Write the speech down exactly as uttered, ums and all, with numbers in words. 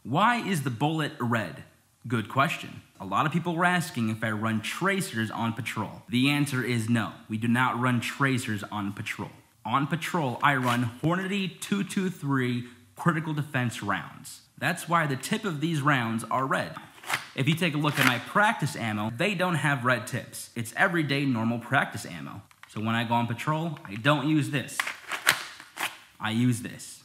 Why is the bullet red? Good question. A lot of people are asking if I run tracers on patrol. The answer is no. We do not run tracers on patrol. On patrol, I run Hornady two two three critical defense rounds. That's why the tip of these rounds are red. If you take a look at my practice ammo, they don't have red tips. It's everyday normal practice ammo. So when I go on patrol, I don't use this. I use this.